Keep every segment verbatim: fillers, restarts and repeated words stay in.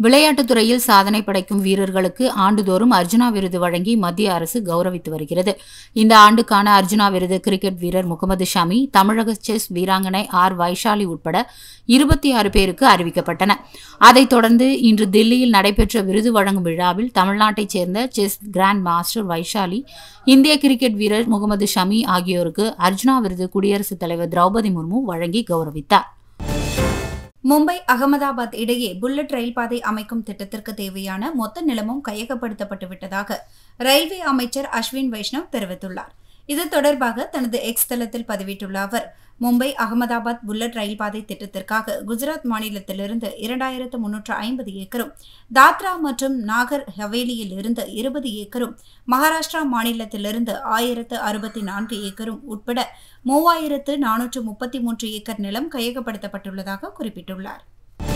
விளையாட்டுத் துறையில் சாதனை படைக்கும் வீரர்களுக்கு ஆண்டுதோறும் அர்ஜுனா விருது வழங்கி மத்திய அரசு கௌரவித்து வருகிறது. இந்த ஆண்டுக்கான அர்ஜுனா விருது கிரிக்கெட் வீரர் முகமது ஷமி, தமிழக செஸ் வீராங்கனை ஆர் வைஷாலி உட்பட இருபத்தி ஆறு பேருக்கு அறிவிக்கப்பட்டன. அதைத் தொடர்ந்து இன்று தில்லியில் நடைபெற்ற விருது வழங்கும் விழாவில் தமிழ்நாட்டைச் சேர்ந்த செஸ் கிராண்ட் மாஸ்டர் வைஷாலி, இந்திய கிரிக்கெட் வீரர் முகமது ஷமி ஆகியோருக்கு அர்ஜுனா விருது குடியரசுத் தலைவர் திரௌபதி முர்மு வழங்கி கௌரவித்தார். மும்பை அகமதாபாத் இடையே புல்லட் ரயில் பாதை அமைக்கும் திட்டத்திற்கு தேவையான மொத்த நிலமும் கையகப்படுத்தப்பட்டு விட்டதாக ரயில்வே அமைச்சர் அஸ்வின் வைஷ்ணவ் தெரிவித்துள்ளார். இது தொடர்பாக தனது எக்ஸ் தளத்தில் பதிவிட்டுள்ள அவர், மும்பை அகமதாபாத் புல்லட் ரயில் பாதை திட்டத்திற்காக குஜராத் மாநிலத்திலிருந்து இரண்டாயிரத்து முன்னூற்று ஐம்பது ஏக்கரும், தாத்ரா மற்றும் நாகர் ஹவேலியில் இருந்து இருபது ஏக்கரும், மகாராஷ்டிரா மாநிலத்திலிருந்து ஆயிரத்து அறுபத்தி நான்கு ஏக்கரும் உட்பட மூவாயிரத்து நானூற்று முப்பத்தி மூன்று ஏக்கர் நிலம் கையகப்படுத்தப்பட்டுள்ளதாக குறிப்பிட்டுள்ளார்.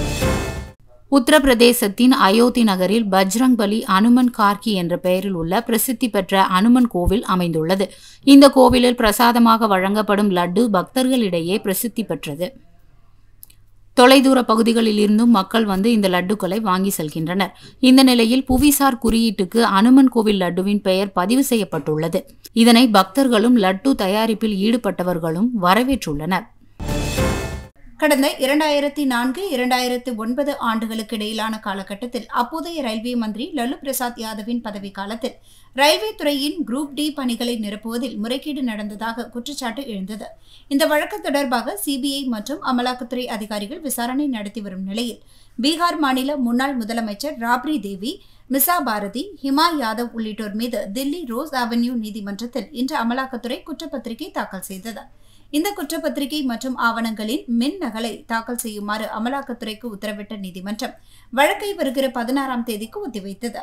உத்தரப்பிரதேசத்தின் அயோத்தி நகரில் பஜ்ரங் பலி அனுமன் கார்கி என்ற பெயரில் உள்ள பிரசித்தி பெற்ற அனுமன் கோவில் அமைந்துள்ளது. இந்த கோவிலில் பிரசாதமாக வழங்கப்படும் லட்டு பக்தர்களிடையே பிரசித்தி பெற்றது. தொலைதூர பகுதிகளில் இருந்தும் மக்கள் வந்து இந்த லட்டுக்களை வாங்கி செல்கின்றனர். இந்த நிலையில் புவிசார் குறியீட்டுக்கு அனுமன் கோவில் லட்டுவின் பெயர் பதிவு செய்யப்பட்டுள்ளது. இதனை பக்தர்களும் லட்டு தயாரிப்பில் ஈடுபட்டவர்களும் வரவேற்றுள்ளனர். கடந்த இரண்டாயிரத்தி நான்கு இரண்டாயிரத்தி ஒன்பது ஆண்டுகளுக்கு இடையிலான காலகட்டத்தில் அப்போதைய ரயில்வே மந்திரி லல்லு பிரசாத் யாதவின் பதவி காலத்தில் ரயில்வே துறையின் குரூப் டி பணிகளை நிரப்புவதில் முறைகேடு நடந்ததாக குற்றச்சாட்டு எழுந்தது. இந்த வழக்கு தொடர்பாக சிபிஐ மற்றும் அமலாக்கத்துறை அதிகாரிகள் விசாரணை நடத்தி வரும் நிலையில் பீகார் மாநில முன்னாள் முதலமைச்சர் ராப்ரி தேவி, மிசா பாரதி, ஹிமா யாதவ் உள்ளிட்டோர் மீது தில்லி ரோஸ் அவென்யூ நீதிமன்றத்தில் இன்று அமலாக்கத்துறை குற்றப்பத்திரிகை தாக்கல் செய்தது. இந்த குற்றப்பத்திரிகை மற்றும் ஆவணங்களின் மின் நகலை தாக்கல் செய்யுமாறு அமலாக்கத்துறைக்கு உத்தரவிட்ட நீதிமன்றம் வழக்கை வருகிற பதினாறாம் தேதிக்கு ஒத்திவைத்தது.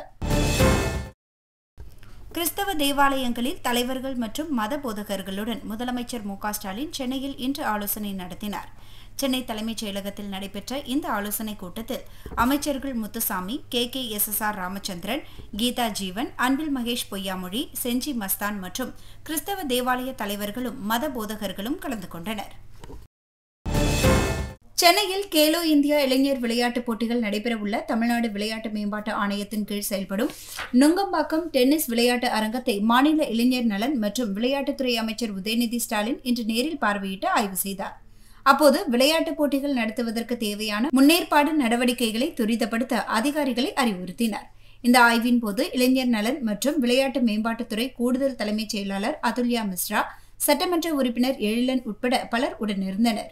கிறிஸ்தவ தேவாலயங்களில் தலைவர்கள் மற்றும் மத போதகர்களுடன் முதலமைச்சர் மு க ஸ்டாலின் சென்னையில் இன்று ஆலோசனை நடத்தினார். சென்னை தலைமைச் செயலகத்தில் நடைபெற்ற இந்த ஆலோசனைக் கூட்டத்தில் அமைச்சர்கள் Muthusamy, K K S S R Ramachandran, Geetha Jeevan, Anbil Mahesh Poyyamozhi, Senji Masthan மற்றும் கிறிஸ்தவ தேவாலய தலைவர்களும் மத போதகர்களும் கலந்து கொண்டனர். சென்னையில் கேலோ இந்தியா இளைஞர் விளையாட்டுப் போட்டிகள் நடைபெறவுள்ள தமிழ்நாடு விளையாட்டு மேம்பாட்டு ஆணையத்தின் கீழ் செயல்படும் நுங்கம்பாக்கம் டென்னிஸ் விளையாட்டு அரங்கத்தை மாநில இளைஞர் நலன் மற்றும் விளையாட்டுத்துறை அமைச்சர் உதயநிதி ஸ்டாலின் இன்று நேரில் பார்வையிட்டு ஆய்வு செய்தார். அப்போது விளையாட்டுப் போட்டிகள் நடத்துவதற்கு தேவையான முன்னேற்பாடு நடவடிக்கைகளை துரிதப்படுத்த அதிகாரிகளை அறிவுறுத்தினார். இந்த ஆய்வின் போது இளைஞர் நலன் மற்றும் விளையாட்டு மேம்பாட்டுத்துறை கூடுதல் தலைமைச் செயலாளர் அதுல்யா மிஸ்ரா, சட்டமன்ற உறுப்பினர் எழிலன் உட்பட பலர் உடனிருந்தனர்.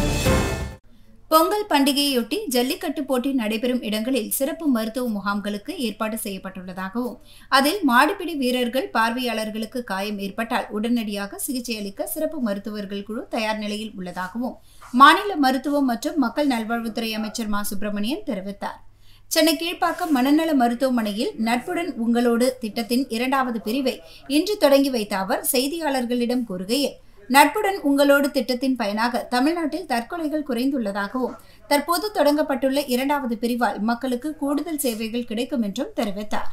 பொங்கல் பண்டிகையொட்டி ஜல்லிக்கட்டு போட்டி நடைபெறும் இடங்களில் சிறப்பு மருத்துவ முகாம்களுக்கு ஏற்பாடு செய்யப்பட்டுள்ளதாகவும், அதில் மாடுபிடி வீரர்கள், பார்வையாளர்களுக்கு காயம் ஏற்பட்டால் உடனடியாக சிகிச்சை அளிக்க சிறப்பு மருத்துவர்கள் குழு தயார் நிலையில் உள்ளதாகவும் மாநில மருத்துவம் மற்றும் மக்கள் நல்வாழ்வுத்துறை அமைச்சர் மா சுப்பிரமணியன் தெரிவித்தார். சென்னை கீழ்ப்பாக்கம் மனநல மருத்துவமனையில் நட்புடன் உங்களோடு திட்டத்தின் இரண்டாவது பிரிவை இன்று தொடங்கி வைத்த அவர் செய்தியாளர்களிடம் கூறுகையில், நட்புடன் உங்களோடு திட்டத்தின் பயனாக தமிழ்நாட்டில் தற்கொலைகள் குறைந்துள்ளதாகவும், தற்போது தொடங்கப்பட்டுள்ள இரண்டாவது பிரிவால் மக்களுக்கு கூடுதல் சேவைகள் கிடைக்கும் என்றும் தெரிவித்தார்.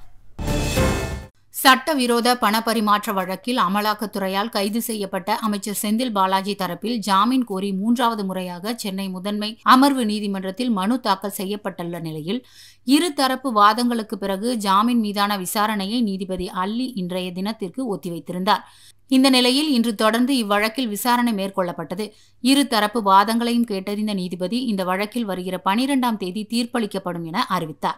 சட்டவிரோத பணப்பரிமாற்ற வழக்கில் அமலாக்கத்துறையால் கைது செய்யப்பட்ட அமைச்சர் செந்தில் பாலாஜி தரப்பில் ஜாமீன் கோரி மூன்றாவது முறையாக சென்னை முதன்மை அமர்வு நீதிமன்றத்தில் மனு தாக்கல் செய்யப்பட்டுள்ள நிலையில் இரு தரப்பு வாதங்களுக்கு பிறகு ஜாமீன் மீதான விசாரணையை நீதிபதி அல்லி இன்றைய தினத்திற்கு ஒத்திவைத்திருந்தார். இந்த நிலையில் இன்று தொடர்ந்து இவ்வழக்கில் விசாரணை மேற்கொள்ளப்பட்டது. இரு தரப்பு வாதங்களையும் கேட்டறிந்த நீதிபதி இந்த வழக்கில் வருகிற பனிரெண்டாம் தேதி தீர்ப்பளிக்கப்படும் என அறிவித்தார்.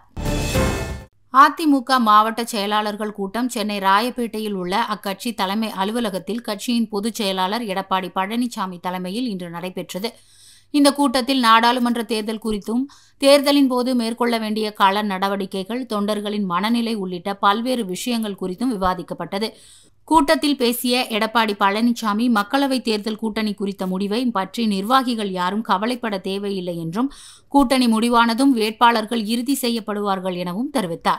அதிமுக மாவட்ட செயலாளர்கள் கூட்டம் சென்னை ராயப்பேட்டையில் உள்ள அக்கட்சி தலைமை அலுவலகத்தில் கட்சியின் பொதுச் செயலாளர் எடப்பாடி பழனிசாமி தலைமையில் இன்று நடைபெற்றது. இந்த கூட்டத்தில் நாடாளுமன்ற தேர்தல் குறித்தும், தேர்தலின் போது மேற்கொள்ள வேண்டிய கள நடவடிக்கைகள், தொண்டர்களின் மனநிலை உள்ளிட்ட பல்வேறு விஷயங்கள் குறித்தும் விவாதிக்கப்பட்டது. கூட்டத்தில் பேசிய எடப்பாடி பழனிசாமி, மக்களவைத் தேர்தல் கூட்டணி குறித்த முடிவை பற்றி நிர்வாகிகள் யாரும் கவலைப்பட தேவையில்லை என்றும், கூட்டணி முடிவானதும் வேட்பாளர்கள் இறுதி செய்யப்படுவார்கள் எனவும் தெரிவித்தார்.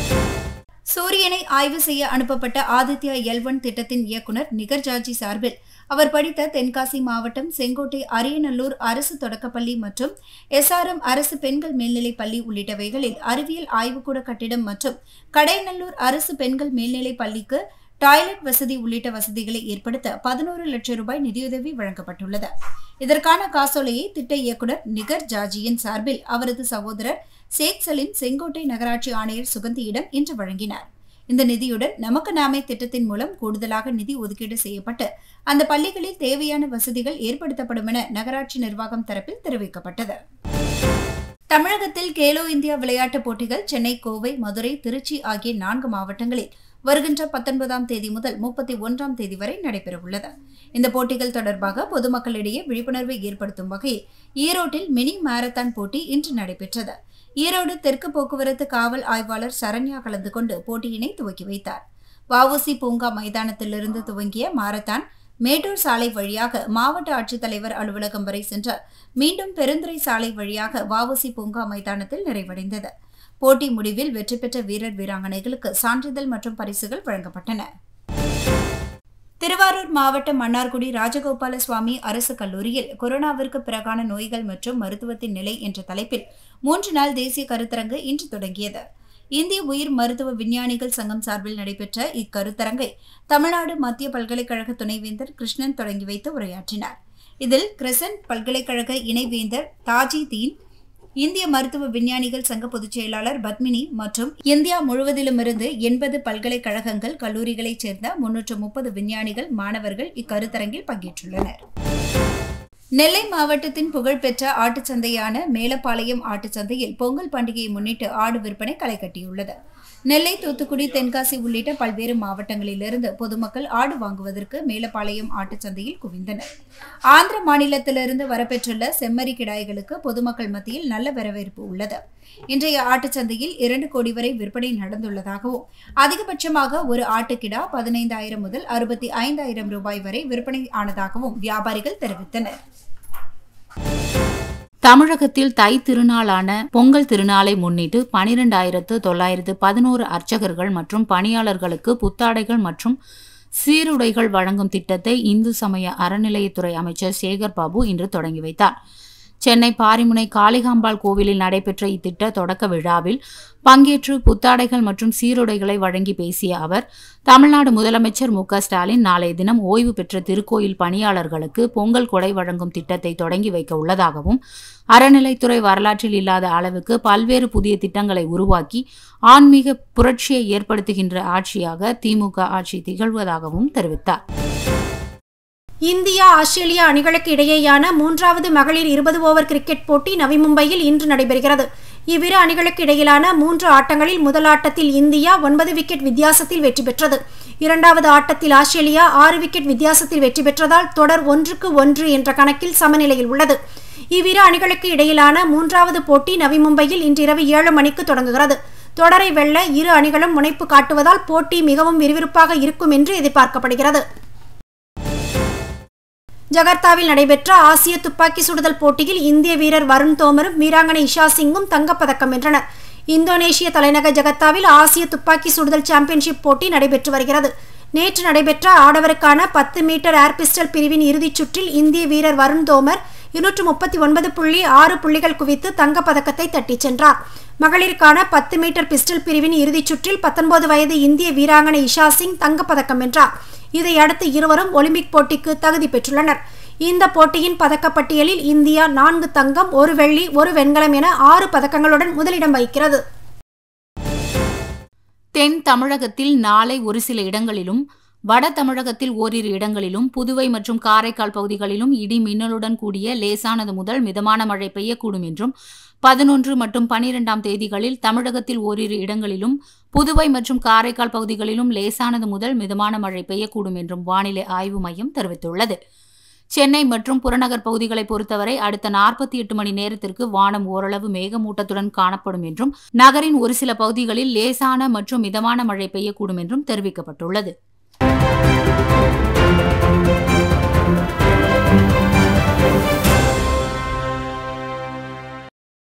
சூரியனை ஆய்வு செய்ய அனுப்பப்பட்ட ஆதித்யா எல் ஒன் திட்டத்தின் இயக்குநர் நிகர் ஜார்ஜி சார்பில் அவர் படித்த தென்காசி மாவட்டம் செங்கோட்டை அரியநல்லூர் அரசு தொடக்கப்பள்ளி மற்றும் எஸ் ஆர் எம் அரசு பெண்கள் மேல்நிலைப் பள்ளி உள்ளிட்டவைகளில் அறிவியல் ஆய்வுக்கூட கட்டிடம் மற்றும் கடையநல்லூர் அரசு பெண்கள் மேல்நிலைப் பள்ளிக்கு டாய்லெட் வசதி உள்ளிட்ட வசதிகளை ஏற்படுத்த பதினோரு லட்சம் ரூபாய் நிதியுதவி வழங்கப்பட்டுள்ளது. இதற்கான காசோலையை திட்ட இயக்குநர் நிகர் ஜாஜியின் சார்பில் அவரது சகோதரர் சேக் சலீம் செங்கோட்டை நகராட்சி ஆணையர் சுகந்தியிடம் இன்று வழங்கினார். இந்த நிதியுடன் நமக்கு நாமே திட்டத்தின் மூலம் கூடுதலாக நிதி ஒதுக்கீடு செய்யப்பட்டு அந்த பள்ளிகளில் தேவையான வசதிகள் ஏற்படுத்தப்படும் என நகராட்சி நிர்வாகம் தரப்பில் தெரிவிக்கப்பட்டது. தமிழகத்தில் கேலோ இந்தியா விளையாட்டுப் போட்டிகள் சென்னை, கோவை, மதுரை, திருச்சி ஆகிய நான்கு மாவட்டங்களில் வருகின்ற பத்தொன்பதாம் தேதி முதல் முப்பத்தி ஒன்றாம் தேதி வரை நடைபெறவுள்ளது. இந்த போட்டிகள் தொடர்பாக பொதுமக்களிடையே விழிப்புணர்வை ஏற்படுத்தும் வகையில் ஈரோட்டில் மினி மாரத்தான் போட்டி இன்று நடைபெற்றது. ஈரோடு தெற்கு போக்குவரத்து காவல் ஆய்வாளர் சரண்யா கலந்து கொண்டு போட்டியினை துவக்கி வைத்தார். வஉசி பூங்கா மைதானத்திலிருந்து துவங்கிய மாரத்தான் மேட்டூர் சாலை வழியாக மாவட்ட ஆட்சித்தலைவர் அலுவலகம் வரை சென்று மீண்டும் பெருந்துறை சாலை வழியாக வஉசி பூங்கா மைதானத்தில் நிறைவடைந்தது. போட்டி முடிவில் வெற்றி பெற்ற வீரர் வீராங்கனைகளுக்கு சான்றிதழ் மற்றும் பரிசுகள் வழங்கப்பட்டன. திருவாரூர் மாவட்டம் மன்னார்குடி ராஜகோபால சுவாமி அரசு கல்லூரியில் கொரோனாவிற்கு பிறகான நோய்கள் மற்றும் மருத்துவத்தின் நிலை என்ற தலைப்பில் மூன்று நாள் தேசிய கருத்தரங்கு இன்று தொடங்கியது. இந்திய உயிர் மருத்துவ விஞ்ஞானிகள் சங்கம் சார்பில் நடைபெற்ற இக்கருத்தரங்கை தமிழ்நாடு மத்திய பல்கலைக்கழக துணைவேந்தர் கிருஷ்ணன் தொடங்கி வைத்து உரையாற்றினார். இதில் கிரசன்ட் பல்கலைக்கழக இணைவேந்தர் தாஜி தீன், இந்திய மருத்துவ விஞ்ஞானிகள் சங்க பொதுச் செயலாளர் பத்மினி மற்றும் இந்தியா முழுவதிலுமிருந்து எண்பது பல்கலைக்கழகங்கள், கல்லூரிகளைச் சேர்ந்த முன்னூற்று முப்பது விஞ்ஞானிகள், மாணவர்கள் இக்கருத்தரங்கில் பங்கேற்றுள்ளனர். நெல்லை மாவட்டத்தின் புகழ்பெற்ற ஆட்டுச்சந்தையான மேலப்பாளையம் ஆட்டுச்சந்தையில் பொங்கல் பண்டிகையை முன்னிட்டு ஆடு விற்பனை களை கட்டியுள்ளது. நெல்லை, தூத்துக்குடி, தென்காசி உள்ளிட்ட பல்வேறு மாவட்டங்களிலிருந்து பொதுமக்கள் ஆடு வாங்குவதற்கு மேலப்பாளையம் ஆட்டுச்சந்தையில் குவிந்தனர். ஆந்திர மாநிலத்திலிருந்து வரப்பெற்றுள்ள செம்மறி கிடாய்களுக்கு பொதுமக்கள் மத்தியில் நல்ல வரவேற்பு உள்ளது. இன்றைய ஆட்டுச்சந்தையில் இரண்டு கோடி வரை விற்பனை நடந்துள்ளதாகவும் அதிகபட்சமாக ஒரு ஆட்டுக்கிடா பதினைந்தாயிரம் முதல் அறுபத்தி ஐந்தாயிரம் ரூபாய் வரை விற்பனை ஆனதாகவும் வியாபாரிகள் தெரிவித்தனர். தமிழகத்தில் தை திருநாளான பொங்கல் திருநாளை முன்னிட்டு பனிரெண்டாயிரத்து தொள்ளாயிரத்து பதினோரு அர்ச்சகர்கள் மற்றும் பணியாளர்களுக்கு புத்தாடைகள் மற்றும் சீருடைகள் வழங்கும் திட்டத்தை இந்து சமய அறநிலையத்துறை அமைச்சர் சேகர் பாபு இன்று தொடங்கி வைத்தார். சென்னை பாரிமுனை காளிகாம்பாள் கோவிலில் நடைபெற்ற இத்திட்ட தொடக்க விழாவில் பங்கேற்று புத்தாடைகள் மற்றும் சீருடைகளை வழங்கி பேசிய அவர், தமிழ்நாடு முதலமைச்சர் மு க ஸ்டாலின் நாளைய தினம் ஓய்வு பெற்ற திருக்கோயில் பணியாளர்களுக்கு பொங்கல் கொடை வழங்கும் திட்டத்தை தொடங்கி வைக்க உள்ளதாகவும், அறநிலைத்துறை வரலாற்றில் இல்லாத அளவுக்கு பல்வேறு புதிய திட்டங்களை உருவாக்கி ஆன்மீக புரட்சியை ஏற்படுத்துகின்ற ஆட்சியாக திமுக ஆட்சி திகழ்வதாகவும் தெரிவித்தார். இந்தியா, ஆஸ்திரேலியா அணிகளுக்கு இடையேயான மூன்றாவது மகளிர் இருபது ஓவர் கிரிக்கெட் போட்டி நவி மும்பையில் இன்று நடைபெறுகிறது. இவ்விரு அணிகளுக்கு இடையிலான மூன்று ஆட்டங்களில் முதல் ஆட்டத்தில் இந்தியா ஒன்பது விக்கெட் வித்தியாசத்தில் வெற்றி பெற்றது. இரண்டாவது ஆட்டத்தில் ஆஸ்திரேலியா ஆறு விக்கெட் வித்தியாசத்தில் வெற்றி பெற்றதால் தொடர் ஒன்றுக்கு ஒன்று என்ற கணக்கில் சமநிலையில் உள்ளது. இவ்விரு அணிகளுக்கு இடையிலான மூன்றாவது போட்டி நவி மும்பையில் இன்றிரவு ஏழு மணிக்கு தொடங்குகிறது. தொடரை வெல்ல இரு அணிகளும் முனைப்பு காட்டுவதால் போட்டி மிகவும் விறுவிறுப்பாக இருக்கும் என்று எதிர்பார்க்கப்படுகிறது. ஜகார்த்தாவில் நடைபெற்ற ஆசிய துப்பாக்கி சுடுதல் போட்டியில் இந்திய வீரர் வருண் தோமரும் வீராங்கனை இஷா சிங்கும் தங்கப்பதக்கம் வென்றனர். இந்தோனேஷிய தலைநகர் ஜகார்த்தாவில் ஆசிய துப்பாக்கி சுடுதல் சாம்பியன்ஷிப் போட்டி நடைபெற்று வருகிறது. நேற்று நடைபெற்ற ஆடவருக்கான பத்து மீட்டர் ஏர் பிஸ்டல் பிரிவின் இறுதிச் சுற்றில் இந்திய வீரர் வருண் தோமர் இருநூற்று முப்பத்தி ஒன்பது புள்ளி ஆறு புள்ளிகள் குவித்து தங்கப்பதக்கத்தை தட்டிச் சென்றார். மகளிருக்கான பத்து மீட்டர் பிஸ்டல் பிரிவின் இறுதிச் சுற்றில் பத்தொன்பது வயது இந்திய வீராங்கனை இஷா சிங் தங்கப்பதக்கம் வென்றார். இதையடுத்து இருவரும் ஒலிம்பிக் போட்டிக்கு தகுதி பெற்றுள்ளனர். இந்த போட்டியின் பதக்கப்பட்டியலில் இந்தியா நான்கு தங்கம், ஒரு வெள்ளி, ஒரு வெண்கலம் என ஆறு பதக்கங்களுடன் முதலிடம் வகிக்கிறது. தென் தமிழகத்தில் நாளை ஒரு சில இடங்களிலும், வட தமிழகத்தில் ஓரிரு இடங்களிலும், புதுவை மற்றும் காரைக்கால் பகுதிகளிலும் இடி மின்னலுடன் கூடிய லேசானது முதல் மிதமான மழை பெய்யக்கூடும் என்றும், பதினொன்று மற்றும் பனிரெண்டாம் தேதிகளில் தமிழகத்தில் ஓரிரு இடங்களிலும், புதுவை மற்றும் காரைக்கால் பகுதிகளிலும் லேசானது முதல் மிதமான மழை பெய்யக்கூடும் என்றும் வானிலை ஆய்வு மையம் தெரிவித்துள்ளது. சென்னை மற்றும் புறநகர் பகுதிகளை பொறுத்தவரை அடுத்த நாற்பத்தி எட்டு மணி நேரத்திற்கு வானம் ஓரளவு மேகமூட்டத்துடன் காணப்படும் என்றும், நகரின் ஒரு சில பகுதிகளில் லேசான மற்றும் மிதமான மழை பெய்யக்கூடும் என்றும் தெரிவிக்கப்பட்டுள்ளது.